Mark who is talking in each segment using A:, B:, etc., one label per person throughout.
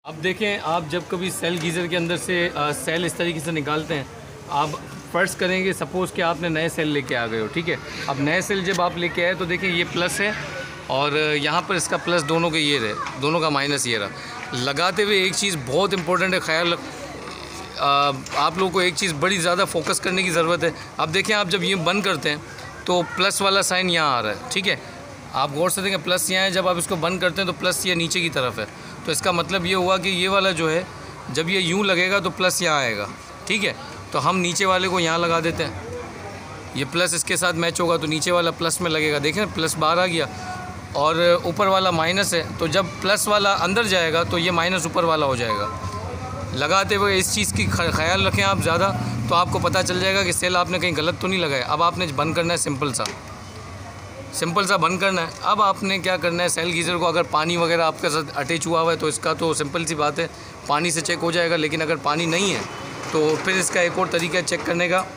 A: अब देखें, आप जब कभी सेल गीज़र के अंदर से सेल इस तरीके से निकालते हैं, आप फ़र्ज़ करेंगे सपोज़ कि आपने नए सेल लेके आ गए हो, ठीक है। अब नए सेल जब आप लेके आए तो देखिए ये प्लस है और यहाँ पर इसका प्लस दोनों के ये रहे, दोनों का माइनस ये रहा। लगाते हुए एक चीज़ बहुत इंपॉर्टेंट है, ख्याल आप लोगों को एक चीज़ बड़ी ज़्यादा फोकस करने की ज़रूरत है। अब देखें, आप जब ये बंद करते हैं तो प्लस वाला साइन यहाँ आ रहा है, ठीक है। आप गौर से देखें, प्लस यहाँ है, जब आप इसको बंद करते हैं तो प्लस ये नीचे की तरफ है, तो इसका मतलब ये हुआ कि ये वाला जो है जब ये यूँ लगेगा तो प्लस यहाँ आएगा, ठीक है। तो हम नीचे वाले को यहाँ लगा देते हैं, ये प्लस इसके साथ मैच होगा तो नीचे वाला प्लस में लगेगा। देखें प्लस बाहर आ गया और ऊपर वाला माइनस है, तो जब प्लस वाला अंदर जाएगा तो ये माइनस ऊपर वाला हो जाएगा। लगाते हुए इस चीज़ की ख्याल रखें आप ज़्यादा, तो आपको पता चल जाएगा कि सेल आपने कहीं गलत तो नहीं लगाया। अब आपने बंद करना है, सिंपल सा बंद करना है। अब आपने क्या करना है, सेल गीज़र को अगर पानी वगैरह आपके साथ अटैच हुआ हुआ है तो इसका तो सिंपल सी बात है, पानी से चेक हो जाएगा। लेकिन अगर पानी नहीं है तो फिर इसका एक और तरीका है चेक करने का।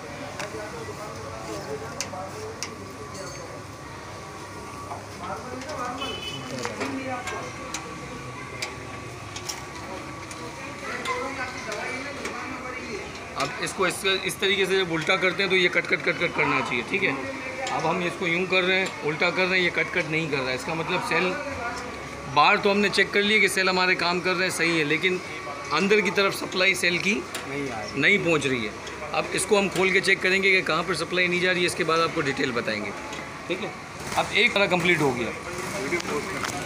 A: अब इसको इस तरीके से जब उल्टा करते हैं तो ये कट करना चाहिए, ठीक है। अब हम इसको यूं कर रहे हैं, उल्टा कर रहे हैं, ये कट नहीं कर रहा है। इसका मतलब सेल बाहर तो हमने चेक कर लिया कि सेल हमारे काम कर रहे हैं, सही है, लेकिन अंदर की तरफ सप्लाई सेल की नहीं पहुंच रही है। अब इसको हम खोल के चेक करेंगे कि कहाँ पर सप्लाई नहीं जा रही है, इसके बाद आपको डिटेल बताएंगे, ठीक है। अब एक तरह कंप्लीट हो गया।